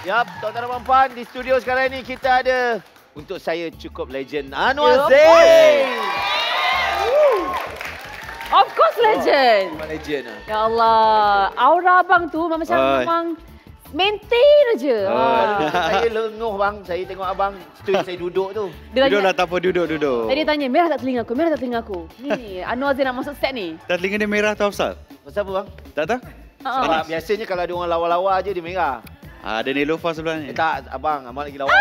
Yap, tuan-tuan dan puan-puan, di studio sekarang ni kita ada untuk saya cukup legend Anwar Zain. Of course legend. Memang legend lah. Ya Allah, aura abang tu macam memang maintain aja. Saya lenguh bang, saya tengok abang saya duduk tu. Duduklah tak apa, duduk. Tadi dia tanya, merah tak telinga aku, Ni, Anwar Zain nak masuk set ni. Tak telinga dia merah tau Ustaz? Pasal apa bang? Tak tahu? Sebab biasanya kalau ada orang lawa-lawa je dia merah. Ada Nelofa sebelah ni. Tak, abang lagi lawa.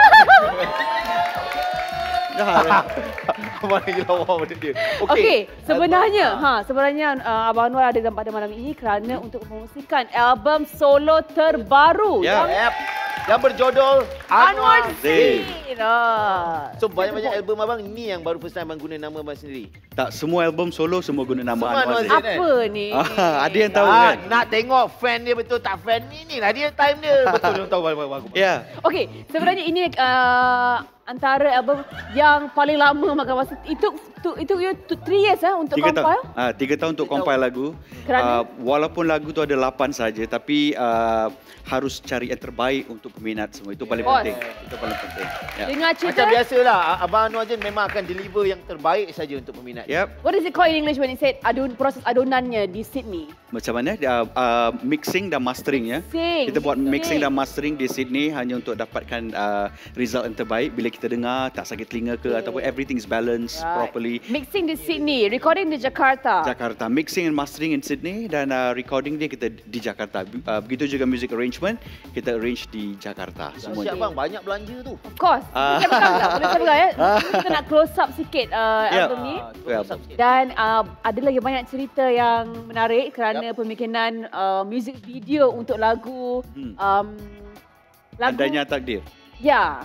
Abang lagi lawa pada dia. Okey, sebenarnya Abang Anwar ada pada malam ini kerana untuk mempromosikan album solo terbaru yang berjodol Anwar Zain. So banyak-banyak album abang ni yang baru first time abang guna nama abang sendiri. Tak, semua album solo semua guna nama Anwar Zain. Apa ni? Ada yang tahu kan? Nak tengok fan dia betul tak fan ni lah dia time dia. Betul dia tahu bagus. Ya. Okey, sebenarnya ini antara album yang paling lama makan masa. Itu 3 years untuk compile? 3 tahun untuk compile lagu. Walaupun lagu tu ada 8 saja, tapi harus cari yang terbaik untuk peminat semua. Itu paling penting. Itu paling penting. Ya. Dengar cerita. Macam biasalah, Abang Anwar Zain memang akan deliver yang terbaik saja untuk peminat. Yep. What is it called in English when it said proses adonannya di Sydney? Macam mana? Mixing dan mastering ya. Kita buat mixing dan mastering di Sydney hanya untuk dapatkan result yang terbaik. Bila kita dengar tak sakit telinga ke ataupun everything is balanced properly. Mixing di Sydney, recording di Jakarta. Mixing and mastering in Sydney dan recording dia kita di Jakarta. Begitu juga music arrangement kita arrange di Jakarta semua. Siap bang, banyak belanja tu. Of course. Boleh saya pegang ya. Kita nak close up sikit album ni. Dan ada lagi banyak cerita yang menarik kerana pembikinan music video untuk lagu Andainya Takdir. Ya.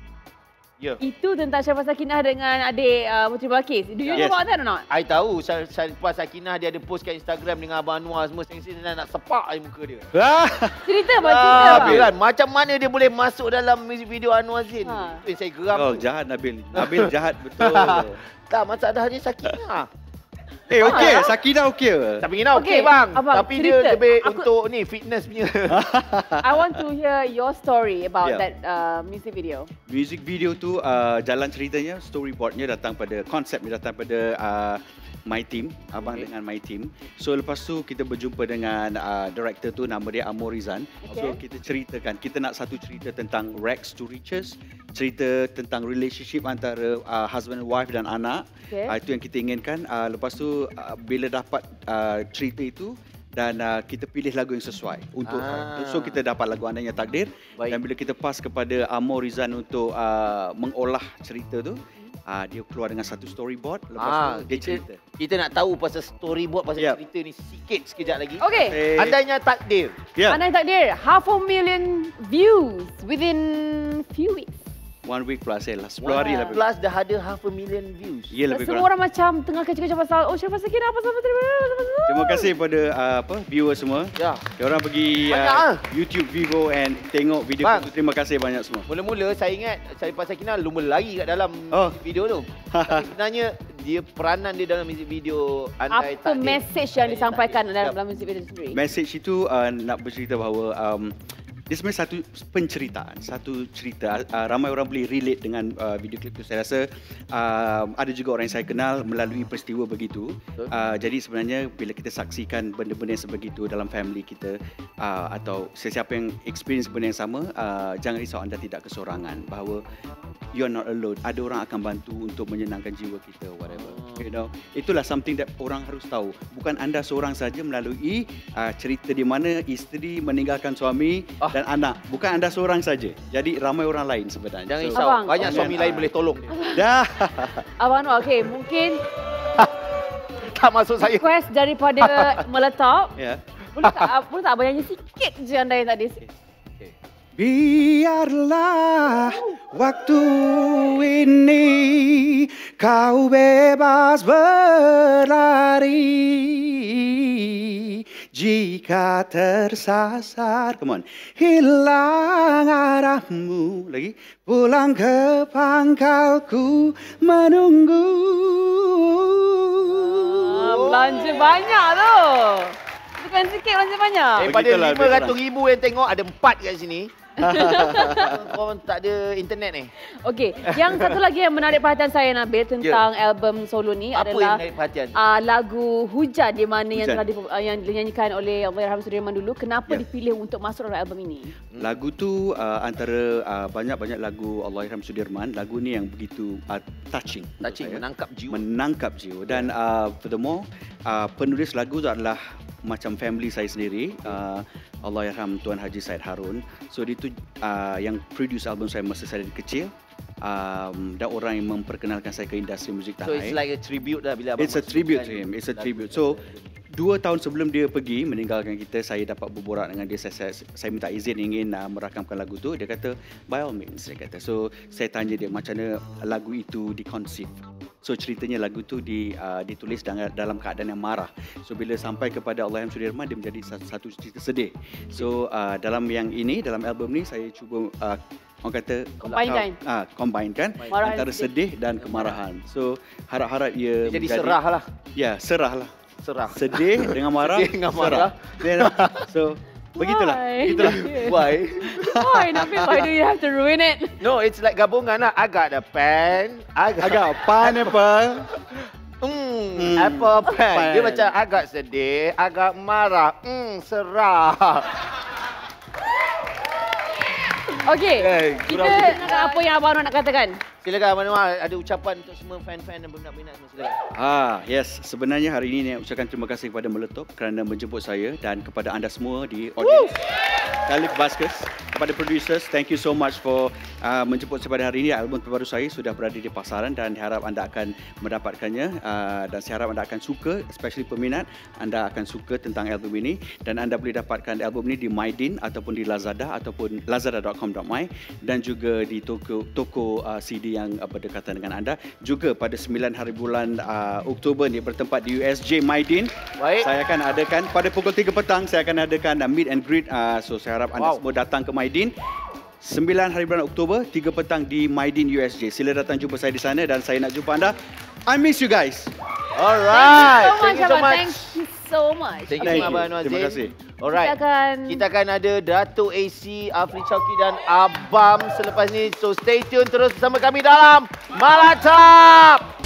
Itu tentang Sharifah Sakinah dengan adik Puteri Balqis. Do you know about that or not? I tahu Sharifah Sakinah dia ada post kat Instagram dengan Abang Anwar semua sengsi nak sepak muka dia. Cerita cerita. Macam mana dia boleh masuk dalam music video Anwar Zain? Itu saya geram. Oh, jahat Nabil. Nabil jahat betul. Tak, masalah dia Sakinah. Okey, Sakinah okey. Sakinah okey bang. Tapi dia cerita. lebih untuk ni fitness punya. I want to hear your story about that music video. Music video tu jalan ceritanya, storyboardnya datang pada konsepnya datang pada My Team, abang dengan My Team. So lepas tu kita berjumpa dengan director tu, nama dia Amor Rizan. So kita ceritakan, kita nak satu cerita tentang rags to riches, cerita tentang relationship antara husband and wife dan anak. Itu yang kita inginkan. Lepas tu bila dapat cerita itu dan kita pilih lagu yang sesuai untuk so kita dapat lagu Andainya Takdir. Dan bila kita pass kepada Amor Rizan untuk mengolah cerita tu, dia keluar dengan satu storyboard. Lepas tu dia cerita. Kita nak tahu pasal storyboard, pasal cerita ni sikit sekejap lagi. Okey. Andainya Takdir. Andainya Takdir, 500,000 views within few weeks. 1 week plus 10 hari lebih. Plus dah ada 500,000 views. Ya, lebih semua orang macam tengah kecil-kecil pasal Sharifah Sakinah apa sama. Terima kasih kepada viewers semua. Diorang pergi YouTube Vivo and tengok video itu. Terima kasih banyak semua. Mula-mula saya ingat Sharifah Sakinah lumba lari kat dalam video tu. Tapi sebenarnya peranan dia dalam music video Andai Takdir. Apa message yang disampaikan dalam music video sendiri? Message itu nak bercerita bahawa dia sebenarnya satu penceritaan, satu cerita. Ramai orang boleh relate dengan video klip itu. Saya rasa ada juga orang yang saya kenal melalui peristiwa begitu. Jadi sebenarnya bila kita saksikan benda-benda yang sebegitu dalam family kita atau sesiapa yang experience benda yang sama, jangan risau, anda tidak kesorangan. Bahawa you are not alone. Ada orang akan bantu untuk menyenangkan jiwa kita, whatever. You know, itulah something that orang harus tahu. Bukan anda seorang saja melalui cerita di mana isteri meninggalkan suami dan anak. Bukan anda seorang saja. Jadi ramai orang lain sebenarnya. Jangan risau. Banyak suami lain boleh tolong. Dah. Abang Anwar, okey, mungkin tak masuk saya. Request daripada Meletop. Boleh tak abang nyanyi sikit je Andainya Takdir? Biarlah waktu ini kau bebas berlari. Jika tersasar, come on, hilang arahmu lagi, pulang ke pangkalku menunggu. Belanja banyak tu. Bukan sikit, belanja banyak. Daripada 500,000 yang tengok, ada 4 kat sini. Korang tak ada internet ni. Okey, yang satu lagi yang menarik perhatian saya, Nabil, tentang album solo ni Apa adalah yang menarik perhatian? Lagu Hujan, di mana yang Hujan. telah yang dinyanyikan oleh Allahyarham Sudirman dulu. Kenapa dipilih untuk masuk dalam album ini? Lagu tu antara banyak-banyak lagu Allahyarham Sudirman, lagu ni yang begitu touching. Touching, menangkap jiwa. Menangkap jiwa. Dan furthermore, penulis lagu tu adalah macam family saya sendiri, Allahyarham Tuan Haji Said Harun. So dia tu yang produce album saya masa saya kecil, dan orang yang memperkenalkan saya ke industri muzik tanah So air. it's like a tribute lah bila abang It's a tribute to masukkan him. It's a tribute. So 2 tahun sebelum dia pergi meninggalkan kita, saya dapat berborak dengan dia. Saya minta izin ingin merakamkan lagu tu. Dia kata by all means, dia kata. So saya tanya dia macam mana lagu itu dikonsep. So ceritanya lagu tu ditulis dalam keadaan yang marah. So bila sampai kepada Allahyarham Sudirman, dia menjadi satu cerita sedih. So dalam yang ini, dalam album ni saya cuba orang kata combinekan antara sedih dan kemarahan. So harap-harap ia jadi menjadi, serah lah. Ya, serah lah. Serah. Sedih dengan marah, Sedih dengan marah. serah. So begitulah. Begitulah. Why? Why, Nabil? Why do you have to ruin it? No, it's like gabungan lah. I got a pen. Agak pineapple. Apple pen. Pen. Dia macam agak sedih, agak marah. Serah. Okey, kita nak apa yang Abang Anwar nak katakan? Silakan Abang Anwar, ada ucapan untuk semua fan-fan dan minat-minat semua, silakan. Yes. Sebenarnya hari ini saya ucapkan terima kasih kepada Meletup kerana menjemput saya dan kepada anda semua di audience. Khalif Vasquez, kepada producers, thank you so much for menjemput saya pada hari ini. Album terbaru saya sudah berada di pasaran dan harap anda akan mendapatkannya, dan saya harap anda akan suka, especially peminat, anda akan suka tentang album ini, dan anda boleh dapatkan album ini di Mydin ataupun di Lazada ataupun lazada.com.my dan juga di toko CD yang berdekatan dengan anda. Juga pada 9 hari bulan Oktober ni bertempat di USJ Mydin. Baik. Saya akan adakan pada pukul 3 petang, saya akan adakan meet and greet. So saya harap anda semua datang ke Mydin. 9 hari bulan Oktober, 3 petang di Mydin USJ. Sila datang jumpa saya di sana dan saya nak jumpa anda. I miss you guys. Alright. Thank you so much. Thank you so much. Thank you Abang Anwar Zain. Terima kasih. Alright. Kita akan ada Dato' AC, Afri Chowki dan Abam selepas ni. So stay tune terus bersama kami dalam Malatap.